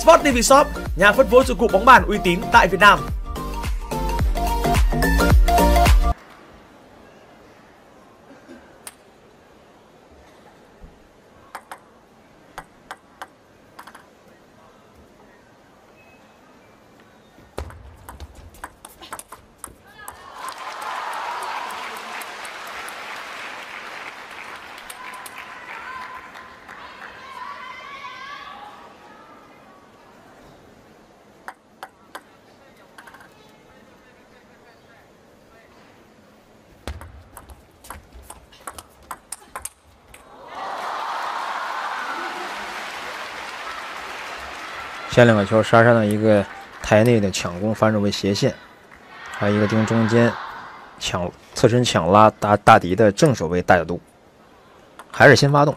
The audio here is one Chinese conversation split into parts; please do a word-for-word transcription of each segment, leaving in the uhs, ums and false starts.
Sport ti vi Shop, nhà phân phối dụng cụ bóng bàn uy tín tại Việt Nam. 前两个球，莎莎的一个台内的抢攻反手位斜线，还有一个盯中间抢侧身抢拉大大迪的正手位大角度，还是先发动。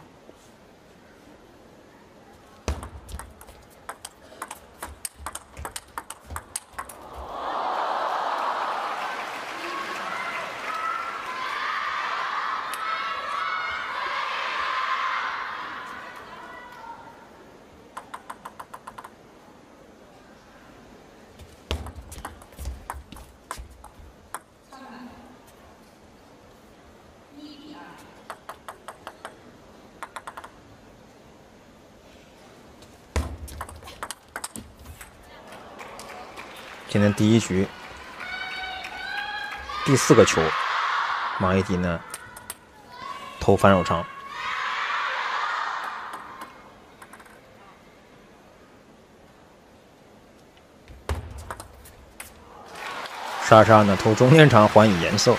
今天第一局第四个球，王一迪呢投反手长，莎莎呢投中间长还以颜色。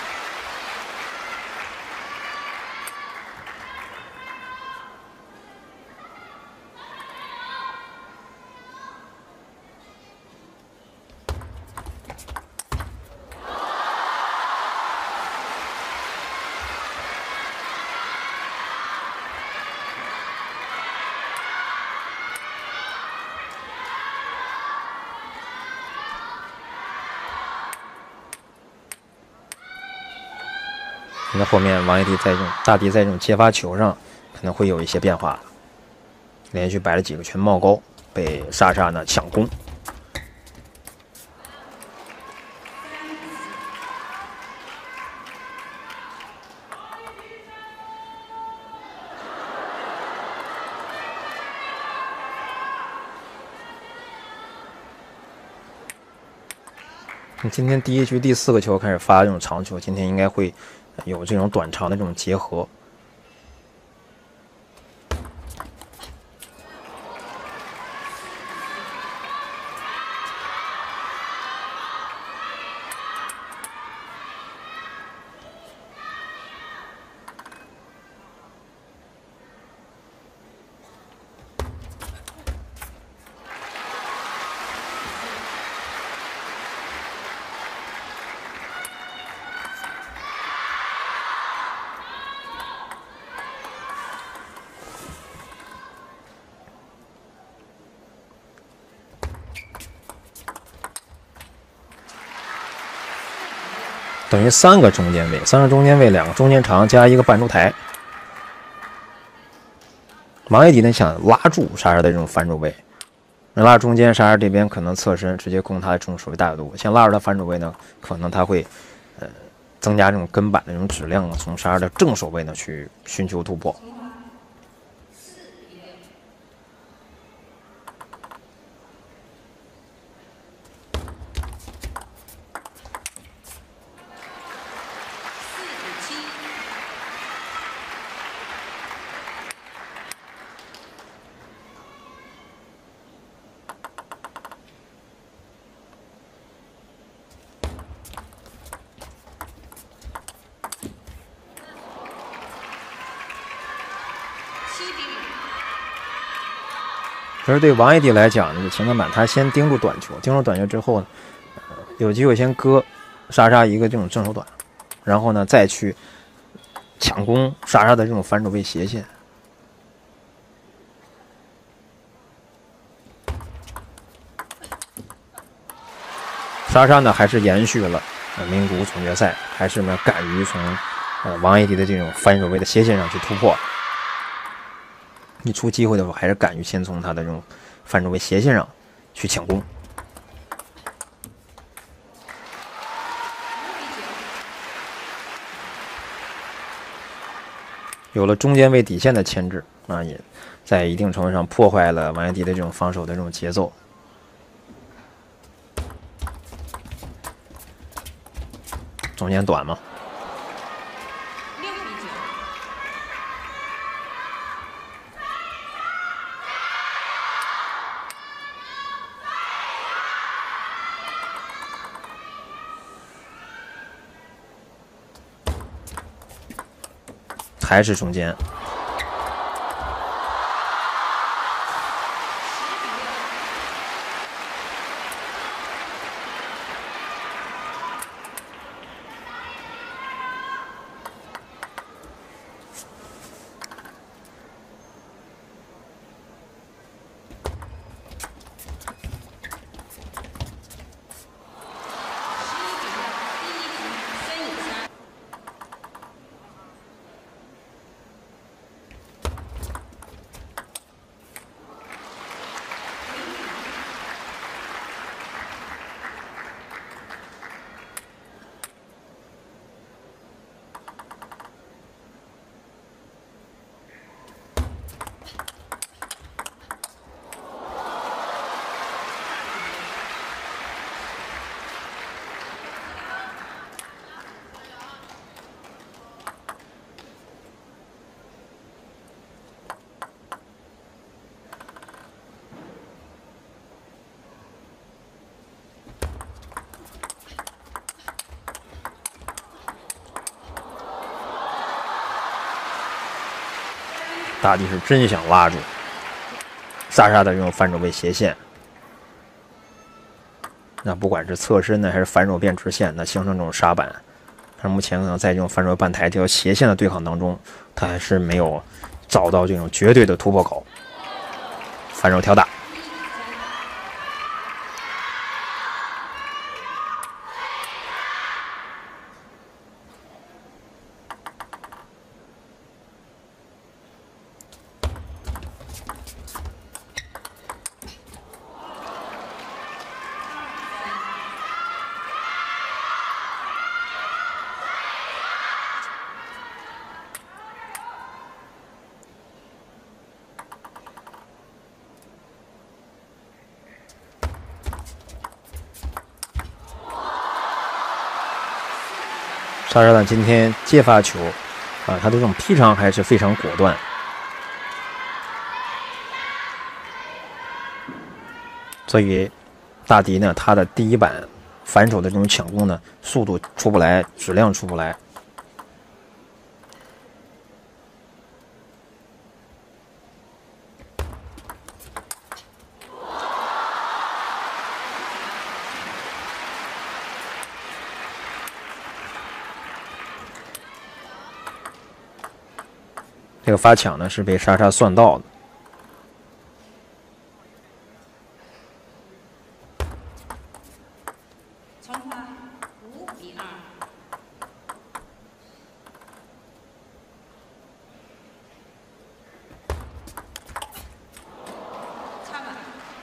那后面王一迪在这种大迪在这种接发球上可能会有一些变化，连续摆了几个拳冒高，被莎莎呢抢攻。今天第一局第四个球开始发这种长球，今天应该会有这种短长的这种结合。等于三个中间位，三个中间位，两个中间长加一个半出台。王一迪呢想拉住莎莎的这种反手位，拉中间，莎莎这边可能侧身直接攻他的这种手位大角度。先拉住他反手位呢，可能他会呃增加这种跟板的这种质量，从莎莎的正手位呢去寻求突破。可是对王一迪来讲呢，前根板他先盯住短球，盯住短球之后呢，呃、有机会先割莎莎一个这种正手短，然后呢再去抢攻莎莎的这种反手位斜线。莎莎呢还是延续了呃名古屋总决赛，还是呢敢于从呃王一迪的这种反手位的斜线上去突破。一出机会的话，还是敢于先从他的这种反手位斜线上去抢攻。有了中间位底线的牵制，啊，也在一定程度上破坏了王彦迪的这种防守的这种节奏。中间短嘛，还是中间。大帝是真想拉住莎莎的这种反手背斜线，那不管是侧身呢，还是反手变直线，那形成这种杀板。但是目前可能在这种反手半抬这条斜线的对抗当中，他还是没有找到这种绝对的突破口。反手挑打。莎莎呢，今天接发球，啊，他的这种劈长还是非常果断。所以，大迪呢，他的第一板反手的这种抢攻呢，速度出不来，质量出不来。这个发抢呢是被莎莎算到的， 重发五比二。插板。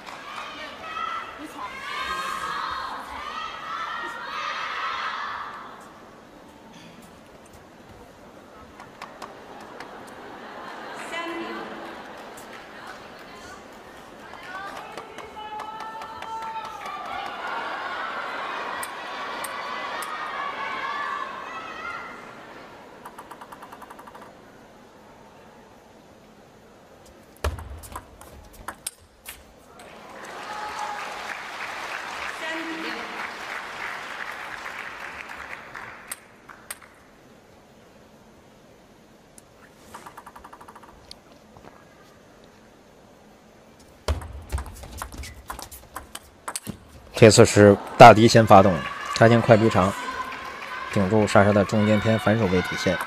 这次是大迪先发动，插进快逼长，顶住莎莎的中间偏反手位底线。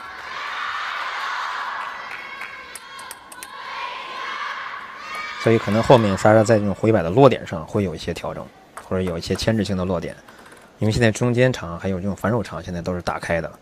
所以可能后面莎莎在这种回摆的落点上会有一些调整，或者有一些牵制性的落点，因为现在中间场还有这种反手场现在都是打开的。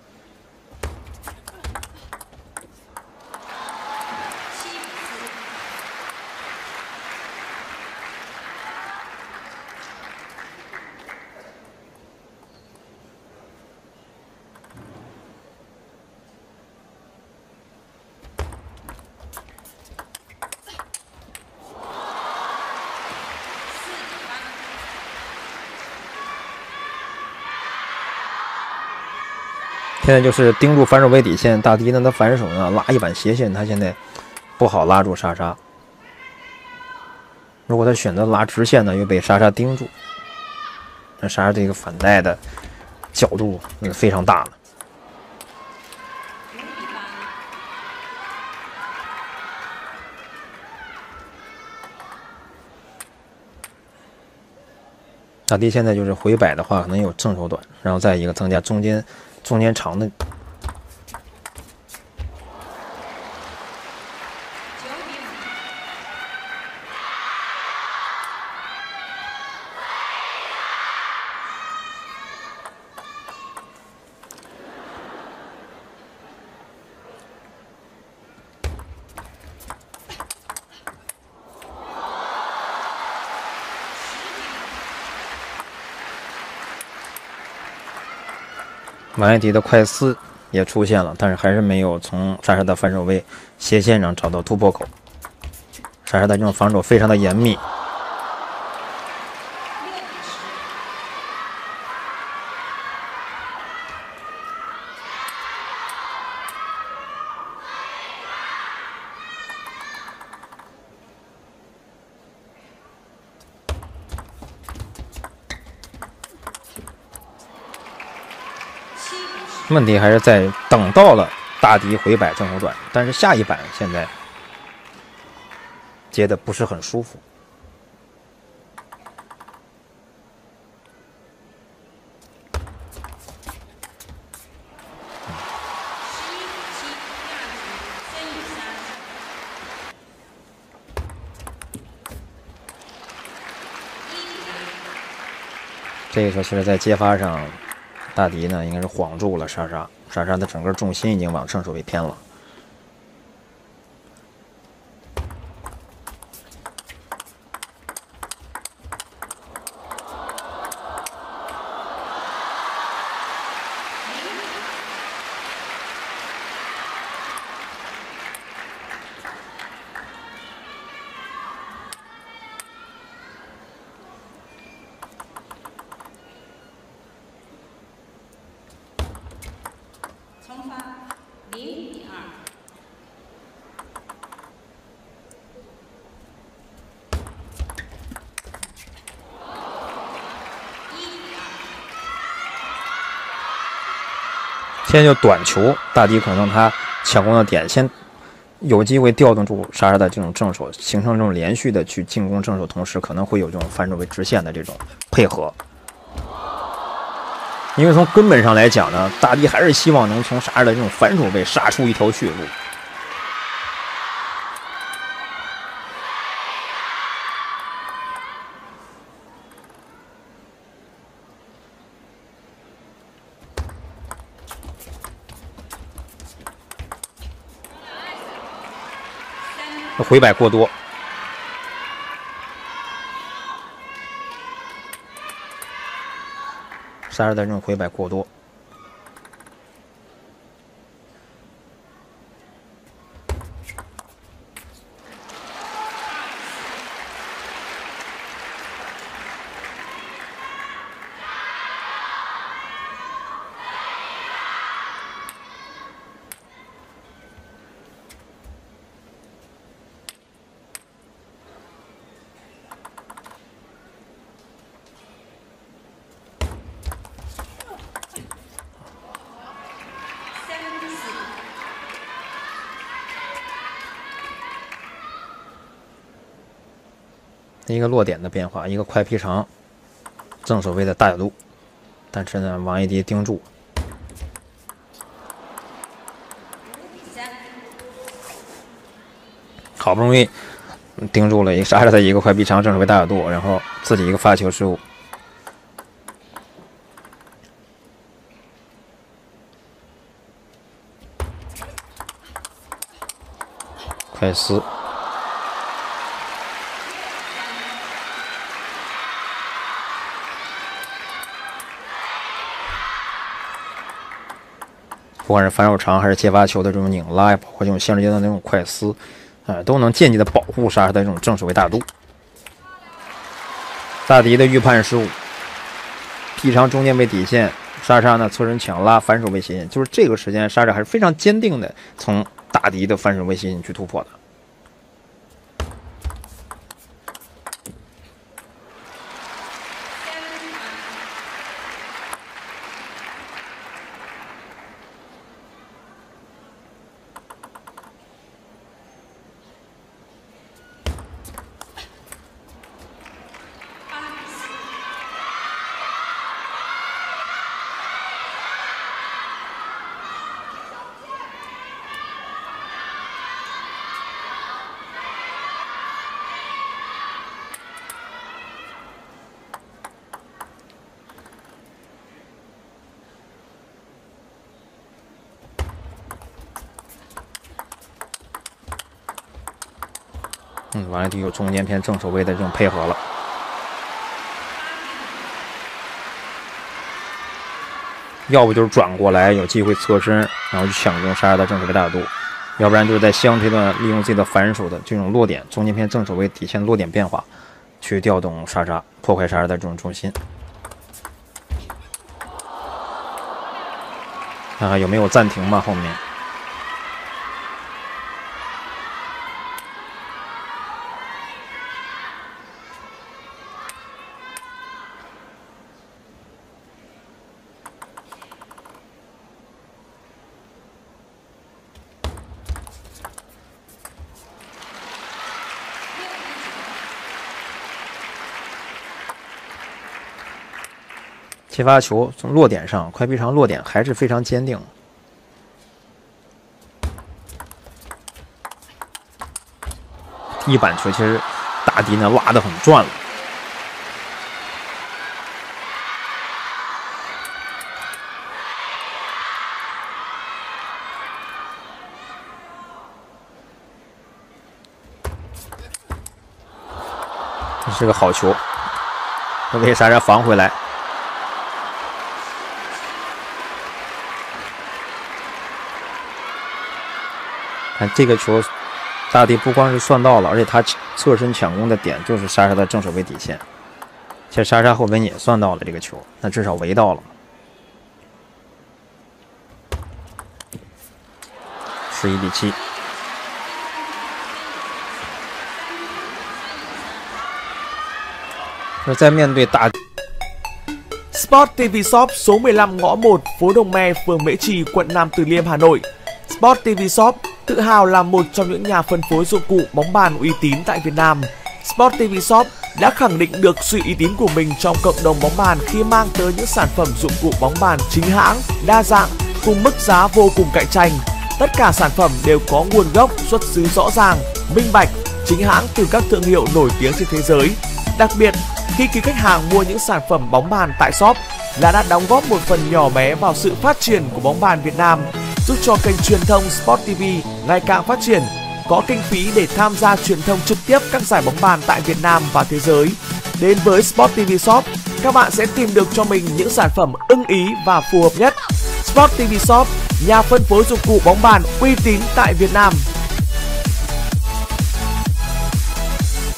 现在就是盯住反手位底线，大迪呢，他反手呢拉一板斜线，他现在不好拉住莎莎。如果他选择拉直线呢，又被莎莎盯住，那莎莎这个反带的角度嗯非常大了。大迪现在就是回摆的话，可能有正手短，然后再一个增加中间中间长的。马伊琍的快丝也出现了，但是还是没有从莎莎的反手位斜线上找到突破口。莎莎的这种防守非常的严密。问题还是在等到了大迪回摆正手短，但是下一板现在接的不是很舒服。这个时候，其实在接发上，大迪呢应该是晃住了莎莎，莎莎的整个重心已经往正手位偏了。 重发零比二。 现在就短球，大迪可能他抢攻的点先有机会调动住莎莎的这种正手，形成这种连续的去进攻正手，同时可能会有这种反手为直线的这种配合。因为从根本上来讲呢，大迪还是希望能从莎莎的这种反手位杀出一条血路。回摆过多，莎莎的这种回摆过多。一个落点的变化，一个快劈长，正手位的大角度，但是呢，王一迪盯住，好不容易盯住了一个莎莎的一个快劈长，正手位大角度，然后自己一个发球失误，快丝。不管是反手长还是接发球的这种拧拉，包括这种相直接的那种快丝，啊、呃，都能间接的保护莎莎的这种正手位大度。大迪的预判失误，劈长中间位底线， 莎莎呢侧身抢拉反手位斜线，就是这个时间莎莎还是非常坚定的从大敌的反手位斜线去突破的。嗯，完了就有中间偏正手位的这种配合了。要不就是转过来有机会侧身，然后去抢攻莎莎的正手位大角度；要不然就是在相推段利用自己的反手的这种落点，中间偏正手位底线落点变化，去调动莎莎，破坏莎莎的这种重心。看看有没有暂停吧，后面。切发球从落点上，快臂长落点还是非常坚定。第一板球其实大敌呢拉得很转了。这是个好球，都被莎莎防回来。看这个球，大敌不光是算到了，而且他侧身抢攻的点就是莎莎的正手位底线。其实莎莎后边也算到了这个球，那至少围到了。十一比七。那在面对大 Sport ti vi Shop số mười lăm ngõ một, phố Đồng Me, phường Mễ Trì, quận Nam Từ Liêm, Hà Nội. Sport ti vi Shop tự hào là một trong những nhà phân phối dụng cụ bóng bàn uy tín tại Việt Nam. Sport ti vi Shop đã khẳng định được sự uy tín của mình trong cộng đồng bóng bàn khi mang tới những sản phẩm dụng cụ bóng bàn chính hãng, đa dạng cùng mức giá vô cùng cạnh tranh. Tất cả sản phẩm đều có nguồn gốc, xuất xứ rõ ràng, minh bạch, chính hãng từ các thương hiệu nổi tiếng trên thế giới. Đặc biệt, khi quý khách hàng mua những sản phẩm bóng bàn tại shop là đã đóng góp một phần nhỏ bé vào sự phát triển của bóng bàn Việt Nam, giúp cho kênh truyền thông Sport ti vi ngày càng phát triển, có kinh phí để tham gia truyền thông trực tiếp các giải bóng bàn tại Việt Nam và thế giới. Đến với Sport ti vi Shop, các bạn sẽ tìm được cho mình những sản phẩm ưng ý và phù hợp nhất. Sport ti vi Shop, nhà phân phối dụng cụ bóng bàn uy tín tại Việt Nam.